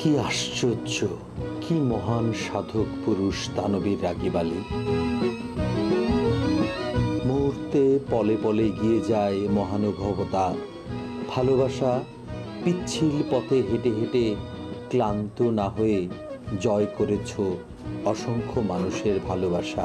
কি আশ্চর্য, কি মহান সাধক পুরুষ দানবীর রাগিব আলী। মুহূর্তে পলে পলে এগিয়ে যায় মহানুভবতা, ভালোবাসা। পিচ্ছিল পথে হেঁটে হেঁটে ক্লান্ত না হয়ে জয় করেছ অসংখ্য মানুষের ভালোবাসা।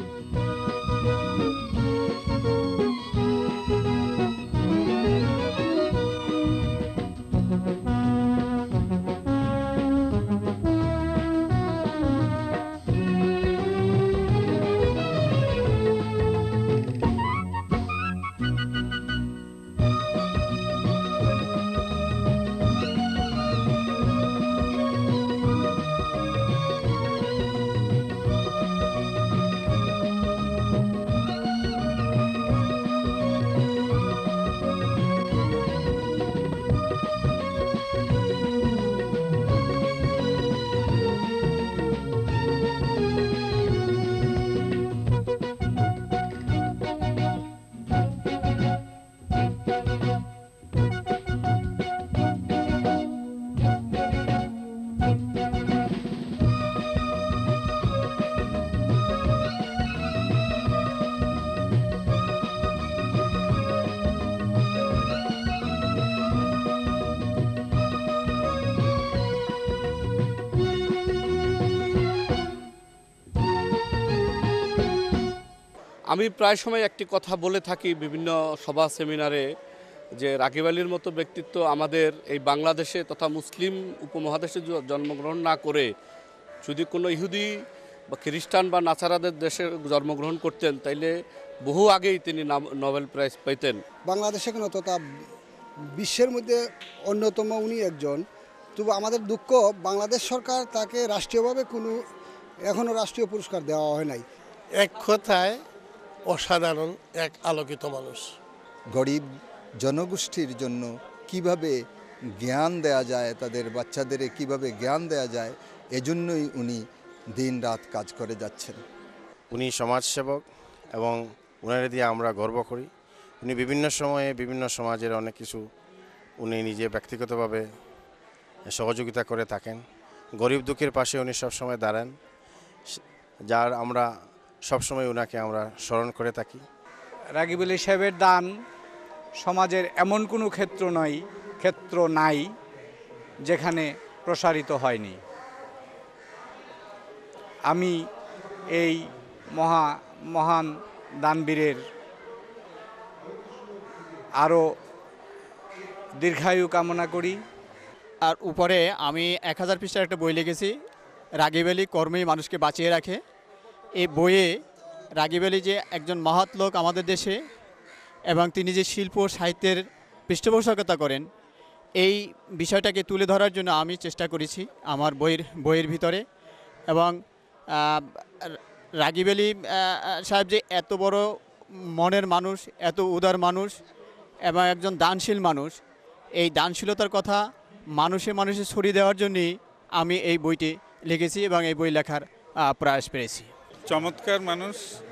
আমি প্রায় সময় একটি কথা বলে থাকি বিভিন্ন সভা সেমিনারে, যে রাগিব আলীর মতো ব্যক্তিত্ব আমাদের এই বাংলাদেশে তথা মুসলিম উপমহাদেশে জন্মগ্রহণ না করে যদি কোনো ইহুদি বা খ্রিস্টান বা নাসারাদের দেশে জন্মগ্রহণ করতেন, তাইলে বহু আগেই তিনি নোবেল প্রাইজ পেতেন। বাংলাদেশে কেন তথা বিশ্বের মধ্যে অন্যতম উনি একজন। তবু আমাদের দুঃখ, বাংলাদেশ সরকার তাকে রাষ্ট্রীয়ভাবে এখনও রাষ্ট্রীয় পুরস্কার দেওয়া হয় নাই। এক কথায় অসাধারণ এক আলোকিত মানুষ। গরিব জনগোষ্ঠীর জন্য কিভাবে জ্ঞান দেয়া যায়, তাদের বাচ্চাদের কিভাবে জ্ঞান দেয়া যায়, এজন্যই উনি দিন রাত কাজ করে যাচ্ছেন। উনি সমাজসেবক এবং ওনার দিয়ে আমরা গর্ব করি। উনি বিভিন্ন সময়ে বিভিন্ন সমাজের অনেক কিছু উনি নিজে ব্যক্তিগতভাবে সহযোগিতা করে থাকেন। গরিব দুঃখের পাশে উনি সবসময় দাঁড়ান, যার আমরা সবসময় ওনাকে আমরা স্মরণ করে থাকি। রাগিব আলী সাহেবের দান সমাজের এমন কোনো ক্ষেত্র নাই যেখানে প্রসারিত হয়নি। আমি এই মহান দানবীরের আরও দীর্ঘায়ু কামনা করি। আর উপরে আমি 1000 পৃষ্ঠার একটা বই লিখেছি, রাগিব আলী কর্মেই মানুষকে বাঁচিয়ে রাখে। এই বইয়ে রাগিব আলী যে একজন মহৎ লোক আমাদের দেশে, এবং তিনি যে শিল্প সাহিত্যের পৃষ্ঠপোষকতা করেন, এই বিষয়টাকে তুলে ধরার জন্য আমি চেষ্টা করেছি আমার বইয়ের ভিতরে। এবং রাগিব আলী সাহেব যে এত বড় মনের মানুষ, এত উদার মানুষ এবং একজন দানশীল মানুষ, এই দানশীলতার কথা মানুষে ছড়িয়ে দেওয়ার জন্যই আমি এই বইটি লিখেছি এবং এই বই লেখার প্রয়াস পেয়েছি। চমৎকার মানুষ,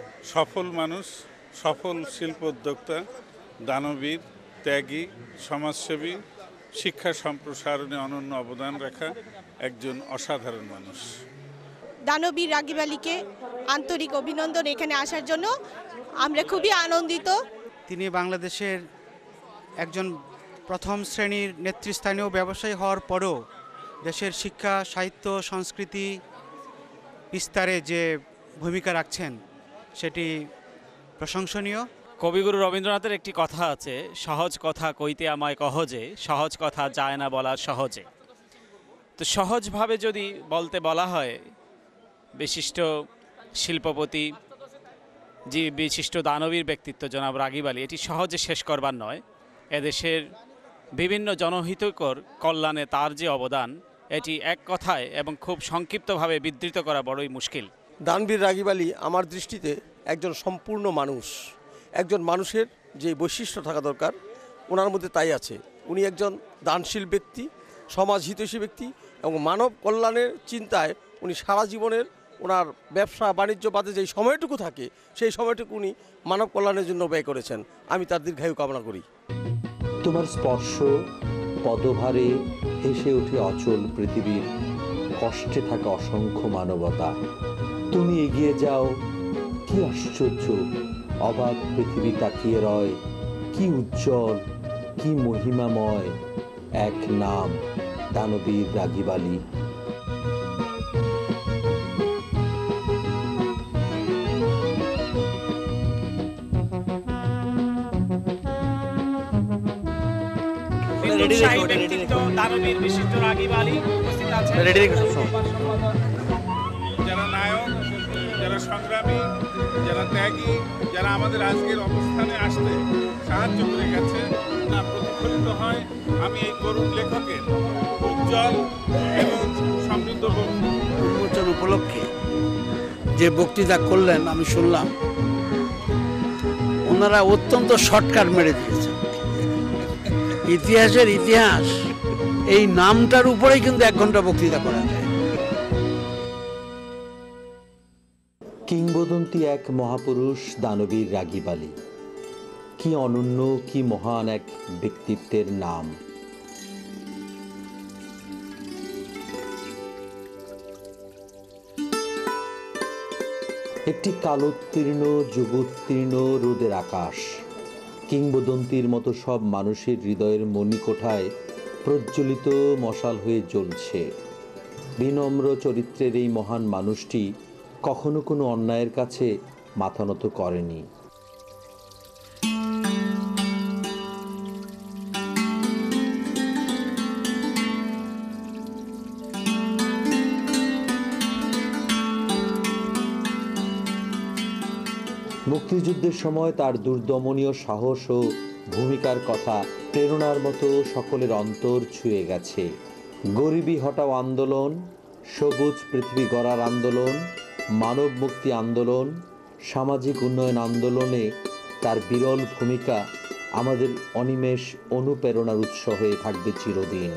সফল শিল্প উদ্যোক্তা, দানবীর, ত্যাগী, সমাজসেবী, শিক্ষা সম্প্রসারণে অনন্য অবদান রাখা একজন অসাধারণ মানুষ। দানবীর রাগিব আলীকে আন্তরিক অভিনন্দন এখানে আসার জন্য। আমরা খুবই আনন্দিত। তিনি বাংলাদেশের একজন প্রথম শ্রেণীর নেতৃস্থানীয় ব্যবসায়ী হওয়ার পরও দেশের শিক্ষা, সাহিত্য, সংস্কৃতি বিস্তারে যে ভূমিকা রাখছেন সেটি প্রশংসনীয়। কবিগুরু রবীন্দ্রনাথের একটি কথা আছে, সহজ কথা কইতে আমায় কহজে, সহজ কথা যায় না বলা সহজে। তো সহজভাবে যদি বলা হয়, বিশিষ্ট শিল্পপতি, যে বিশিষ্ট দানবীর ব্যক্তিত্ব জনাব রাগিব আলী, এটি সহজে শেষ করবার নয়। এদেশের বিভিন্ন জনহিতকর কল্যাণে তার যে অবদান, এটি এক কথায় এবং খুব সংক্ষিপ্তভাবে বিধৃত করা বড়ই মুশকিল। দানবীর রাগিব আলী আমার দৃষ্টিতে একজন সম্পূর্ণ মানুষ। একজন মানুষের যে বৈশিষ্ট্য থাকা দরকার ওনার মধ্যে তাই আছে। উনি একজন দানশীল ব্যক্তি, সমাজ হিতৈষী ব্যক্তি এবং মানব কল্যাণের চিন্তায় উনি সারা জীবনের ওনার ব্যবসা বাণিজ্য বাদে যেই সময়টুকু থাকে সেই সময়টুকু উনি মানব কল্যাণের জন্য ব্যয় করেছেন। আমি তার দীর্ঘায়ু কামনা করি। তোমার স্পর্শ, পদভারে ভেসে ওঠে অচল পৃথিবীর কষ্টে থাকা অসংখ্য মানবতা। তুমি এগিয়ে যাও, কি আশ্চর্য, অবাক পৃথিবী তাকিয়ে রয়, কি উজ্জ্বল, কি মহিমাময় এক নাম, দানবীর রাগিব আলী। দানবীর বিশিষ্ট রাগিব আলী উপস্থিত আছেন। যারা নায়ক, যারা সংগ্রামী, যারা ত্যাগী, যারা আমাদের আজকের অবস্থানে আসতে সাহায্য করে গেছে, না প্রতিফলিত হয় আমি এই তরুণ লেখকের উজ্জ্বল এবং সমৃদ্ধ উন্মোচন উপলক্ষে যে বক্তৃতা করলেন আমি শুনলাম, ওনারা অত্যন্ত শর্টকাট মেরে দিয়েছেন। ইতিহাসের ইতিহাস এই নামটার উপরেই কিন্তু 1 ঘন্টা বক্তৃতা করা যায়। কিংবদন্তি এক মহাপুরুষ দানবীর রাগিব আলী, কি অনন্য, কি মহান এক ব্যক্তিত্বের নাম। একটি কালোত্তীর্ণ যুগোত্তীর্ণ রোদের আকাশ, কিংবদন্তির মতো সব মানুষের হৃদয়ের মণিকোঠায় প্রজ্বলিত মশাল হয়ে জ্বলছে। বিনম্র চরিত্রের এই মহান মানুষটি কখনো কোনো অন্যায়ের কাছে মাথা নত করেনি। মুক্তিযুদ্ধের সময় তার দুর্দমনীয় সাহস ও ভূমিকার কথা প্রেরণার মতো সকলের অন্তর ছুঁয়ে গেছে। গরিবি হটাও আন্দোলন, সবুজ পৃথিবী গড়ার আন্দোলন, মানব মুক্তি আন্দোলন, সামাজিক উন্নয়ন আন্দোলনে তার বিরল ভূমিকা আমাদের অনিমেষ অনুপ্রেরণার উৎস হয়ে থাকবে চিরদিন।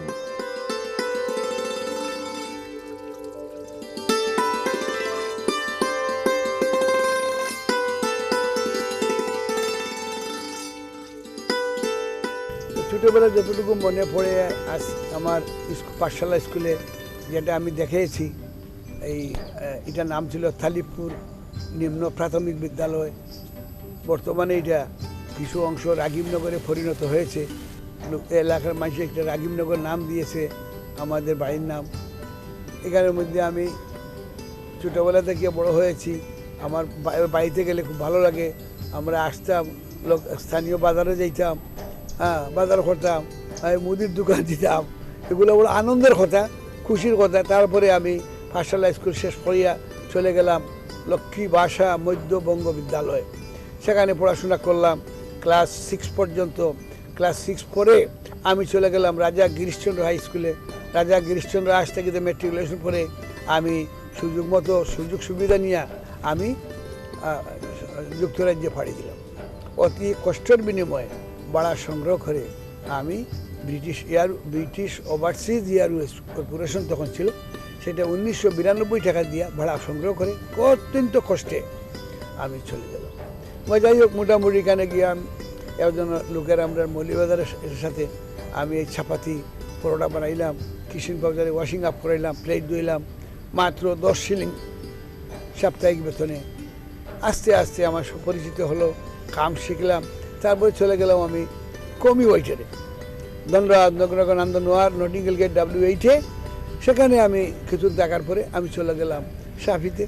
ছোটোবেলা যতটুকু মনে পড়ে আজ আমার পাঠশালা স্কুলে যেটা আমি দেখেছি, এটা নাম ছিল থালিপুর নিম্ন প্রাথমিক বিদ্যালয়। বর্তমানে এটা কিছু অংশ রাগিবনগরে পরিণত হয়েছে। এলাকার মানুষ একটা রাগিবনগর নাম দিয়েছে আমাদের বাড়ির নাম। এখানের মধ্যে আমি ছোটোবেলা থেকে বড় হয়েছি। আমার বাড়িতে গেলে খুব ভালো লাগে। আমরা আসতাম, স্থানীয় বাজারে যেতাম, বাজার করতাম, মুদির দোকান দিতাম। এগুলো বড় আনন্দের কথা, খুশির কথা। তারপরে আমি পাঠশালা স্কুল শেষ করিয়া চলে গেলাম লক্ষ্মী ভাষা মধ্যবঙ্গ বিদ্যালয়। সেখানে পড়াশোনা করলাম ক্লাস 6 পর্যন্ত। ক্লাস 6 পরে আমি চলে গেলাম রাজা গিরিশচন্দ্র হাই স্কুলে। রাজা গিরিশচন্দ্র হাই থেকে ম্যাট্রিকুলেশন করে আমি সুযোগ সুবিধা নিয়ে আমি যুক্তরাজ্যে পাড়ি দিলাম। অতি কষ্টের বিনিময়ে ভাড়া সংগ্রহ করে আমি ব্রিটিশ ওভারসিজ এয়ারওয়েজ কর্পোরেশন তখন ছিল, সেটা 1992 টাকা দিয়ে ভাড়া সংগ্রহ করে অত্যন্ত কষ্টে আমি চলে গেলাম। যাই হোক, মোটামুটি এখানে গিয়ে একজন লোকের আমরা মৌলিবাজারের সাথে আমি এই ছাপাতি পরোটা বানাইলাম, কিষিন বাজারে ওয়াশিং আপ করাইলাম, প্লেট ধুইলাম, মাত্র 10 শিলিং সাপ্তাহিক বেতনে। আস্তে আস্তে আমার সুপরিচিত হলো, কাম শিখলাম। তারপরে চলে গেলাম আমি কমি ওয়াইটারে, ধনরাজ নগরানন্দ নোয়ার নটিঙ্গেল গেট W8-এ। সেখানে আমি কিছু দেখার পরে আমি চলে গেলাম সাফিতে।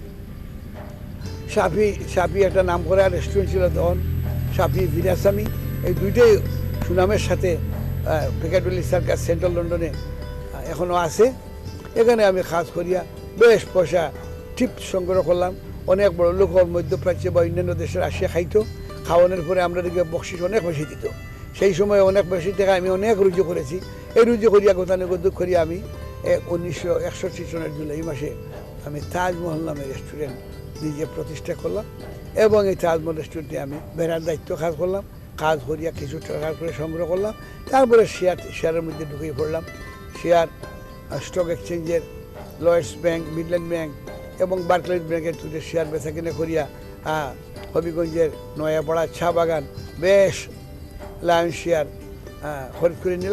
সাফি একটা নাম করা রেস্টুরেন্ট ছিল তখন, সাফি বিরাসামি। এই দুইটাই সুনামের সাথে পিকাডিলি সার্কাস সেন্ট্রাল লন্ডনে এখনও আছে। এখানে আমি খাস করিয়া বেশ পয়সা টিপ সংগ্রহ করলাম। অনেক বড় লোক মধ্যপ্রাচ্য বা অন্যান্য দেশের আসিয়া খাইতো। খাওয়ানোর পরে আমরা দিকে বকশিস অনেক বেশি দিত। সেই সময় অনেক বেশি টাকা আমি অনেক রুজু করেছি। এই রুজু করিয়া গতানুগতিক করিয়া আমি 1961 সনের জুলাই মাসে আমি তাজমহল নামে রেস্টুরেন্ট নিজে প্রতিষ্ঠা করলাম এবং এই তাজমহল রেস্টুরেন্টে আমি বেড়ার দায়িত্ব কাজ করলাম। কাজ করিয়া কিছু টাকা করে সংগ্রহ করলাম। তারপরে শেয়ারের মধ্যে ঢুকিয়ে পড়লাম। শেয়ার স্টক এক্সচেঞ্জের লয়েডস ব্যাংক, মিডল্যান্ড ব্যাংক এবং বার্কলেজ ব্যাংকের তুলে শেয়ার বেচা কিনে করিয়া হবিগঞ্জের নয়াপাড়া চা বাগান বেশ লায়ন শেয়ার খরিদ করে নিলাম।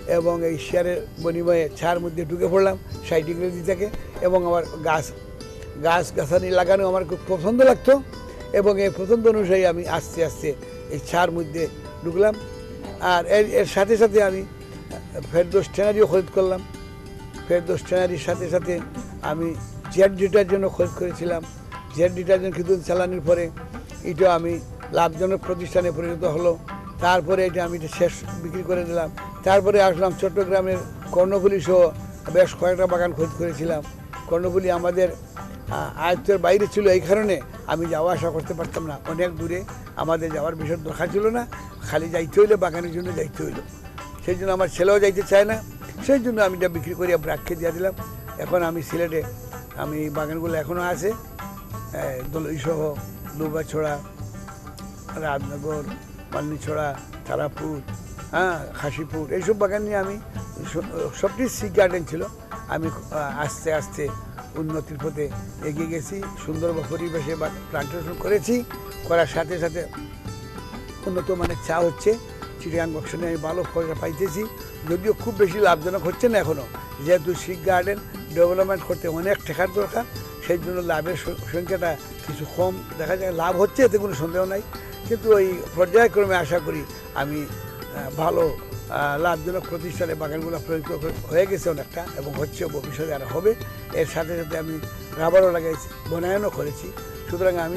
এবং এই শেয়ারের বিনিময়ে ছার মধ্যে ঢুকে পড়লাম 60 ডিগ্রি থেকে। এবং আমার গাছানি লাগানো আমার খুব পছন্দ লাগতো এবং এই পছন্দ অনুযায়ী আমি আস্তে আস্তে এই ছার মধ্যে ঢুকলাম। আর এর সাথে সাথে আমি ফেরদৌস ট্যানারিও খরিদ করলাম। ফেরদৌস ট্যানারির সাথে সাথে আমি জেড ডিটারজেন্টও খরিদ করেছিলাম। জেড ডিটারজেন্ট কিছুদিন চালানোর পরে এটা আমি লাভজনক প্রতিষ্ঠানে পরিণত হলো। তারপরে এটা আমি শেষ বিক্রি করে দিলাম। তারপরে আসলাম চট্টগ্রামের কর্ণফুলী সহ বেশ কয়েকটা বাগান খরিদ করেছিলাম। কর্ণফুলী আমাদের আয়ত্তের বাইরে ছিল, এই কারণে আমি যাওয়া আসা করতে পারতাম না। অনেক দূরে আমাদের যাওয়ার বিষয় দরকার ছিল না, খালি যাইতে হইলে বাগানের জন্য যাইতে হইলো। সেই জন্য আমার ছেলেও যাইতে চায় না, সেই জন্য আমি এটা বিক্রি করে ব্রাককে দিয়ে দিলাম। এখন আমি সিলেটে আমি বাগানগুলো এখনও আছে, দলইসহ দুবাছড়া, রাজনগর, মালনীছড়া, তারাপুর, খাসিপুর, এইসব বাগান নিয়ে আমি সবটি সি গার্ডেন ছিল। আমি আস্তে আস্তে উন্নতির পথে এগিয়ে গেছি। সুন্দর পরিবেশে বা প্লান্টেশন করেছি, করার সাথে সাথে উন্নত মানের চা হচ্ছে। চিটিয়াং বক্সনে আমি ভালো ফলটা পাইতেছি, যদিও খুব বেশি লাভজনক হচ্ছে না এখনও, যেহেতু সি গার্ডেন ডেভেলপমেন্ট করতে অনেক টাকার দরকার। সেই জন্য লাভের সংখ্যাটা কিছু কম দেখা যায়। লাভ হচ্ছে, এতে কোনো সন্দেহ নাই, কিন্তু ওই পর্যায়ক্রমে আশা করি আমি ভালো লাভজনক প্রতিষ্ঠানে বাগানগুলো প্রয়োগ হয়ে গেছে অনেকটা, এবং হচ্ছে, ভবিষ্যতে আরও হবে। এর সাথে সাথে আমি রাবারও লাগাইছি, বনায়নও করেছি। সুতরাং আমি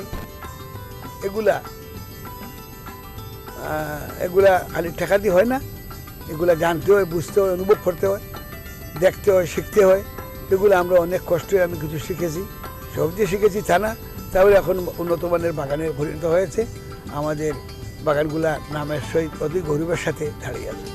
এগুলা খালি টাকা দিয়ে হয় না, এগুলা জানতে হয়, বুঝতে হয়, অনুভব করতে হয়, দেখতে হয়, শিখতে হয়। এগুলো আমরা অনেক কষ্টে আমি কিছু শিখেছি, সব যে শিখেছি তা না, তাহলে এখন উন্নত মানের বাগানে পরিণত হয়েছে। আমাদের বাগানগুলা নামের সহিত অতি গৌরবের সাথে দাঁড়িয়ে আছে।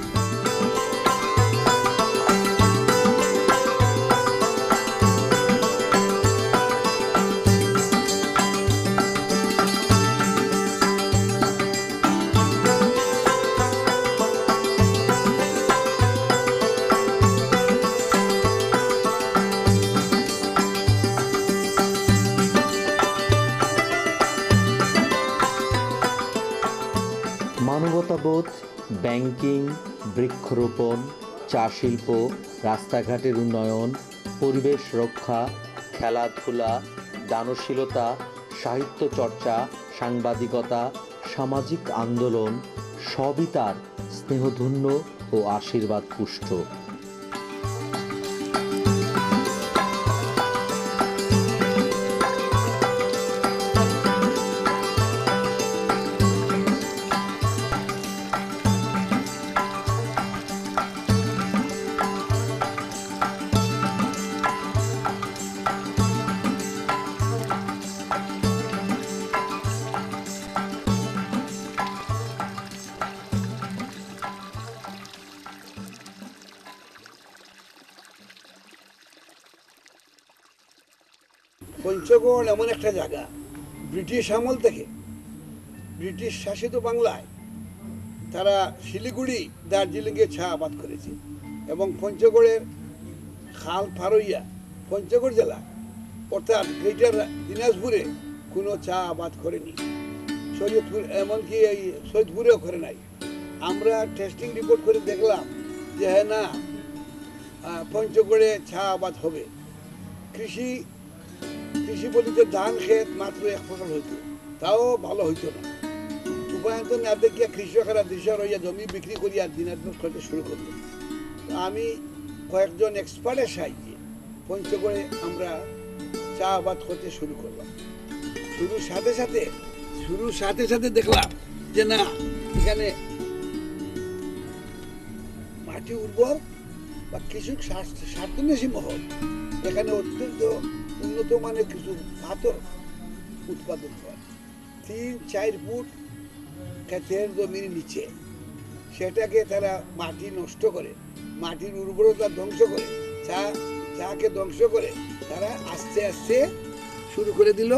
মানবতাবোধ, ব্যাংকিং, বৃক্ষরোপণ, চা শিল্প, রাস্তাঘাটের উন্নয়ন, পরিবেশ রক্ষা, খেলাধুলা, দানশীলতা, সাহিত্য চর্চা, সাংবাদিকতা, সামাজিক আন্দোলন সবই তার স্নেহধন্য ও আশীর্বাদ পুষ্ট। পঞ্চগড় এমন একটা জায়গা, ব্রিটিশ আমল থেকে, ব্রিটিশ শাসিত বাংলায় তারা শিলিগুড়ি, দার্জিলিংয়ে চা আবাদ করেছে, এবং পঞ্চগড়ের খাল পার হইয়া পঞ্চগড় জেলা অর্থাৎ গ্রেটার দিনাজপুরে কোনো চা আবাদ করেনি। শরীয়তপুর, এমনকি এই সৈয়দপুরেও করে নাই। আমরা টেস্টিং রিপোর্ট করে দেখলাম যে হ্যাঁ, না, পঞ্চগড়ে চা আবাদ হবে। কৃষি পদ্ধতিতে ধান ক্ষেত মাত্র 1 ফসল হইত, তাও ভালো হইতো না। উপায়ন্ত না দেখিয়া কৃষকেরা দিশা রইয়া জমি বিক্রি করিয়া দিনাজপুর করতে শুরু করল। আমি কয়েকজন এক্সপার্টের সাহায্যে পঞ্চগড়ে আমরা চা আবাদ করতে শুরু করলাম। শুরুর সাথে সাথে দেখলাম যে না, এখানে মাটি উর্বর বা কিছু স্বার্থন্বেষী মহল, এখানে অত্যন্ত উন্নত মানের কিছু পাথর উৎপাদন হয় 3-4 ফুট ক্ষেতের জমির নিচে। সেটাকে তারা মাটি নষ্ট করে, মাটির উর্বরতা ধ্বংস করে, চাকে ধ্বংস করে তারা আস্তে আস্তে শুরু করে দিল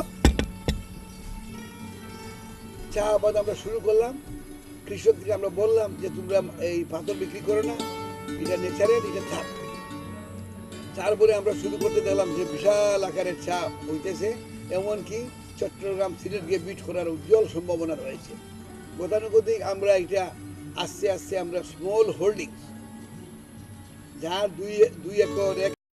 চা আবাদ। আমরা শুরু করলাম, কৃষকদের আমরা বললাম যে তোমরা এই পাথর বিক্রি করো না, এটা নেচারের, এটা থাক। তারপরে আমরা শুরু করতে দেখলাম যে বিশাল আকারের চা হইতেছে, এমনকি চট্টগ্রাম, সিলেট গিয়ে বিট করার উজ্জ্বল সম্ভাবনা রয়েছে। গতানুগতিক আমরা এটা আস্তে আস্তে আমরা স্মল হোল্ডিংস যার দুই একর